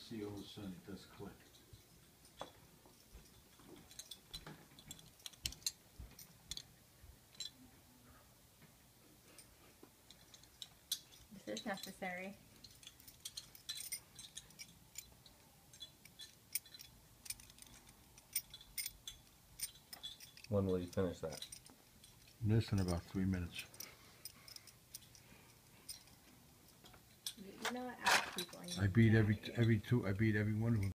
see all of a sudden it does click. This is necessary. When will you finish that? This in about 3 minutes. You know what? Ask people. And I beat every one of them.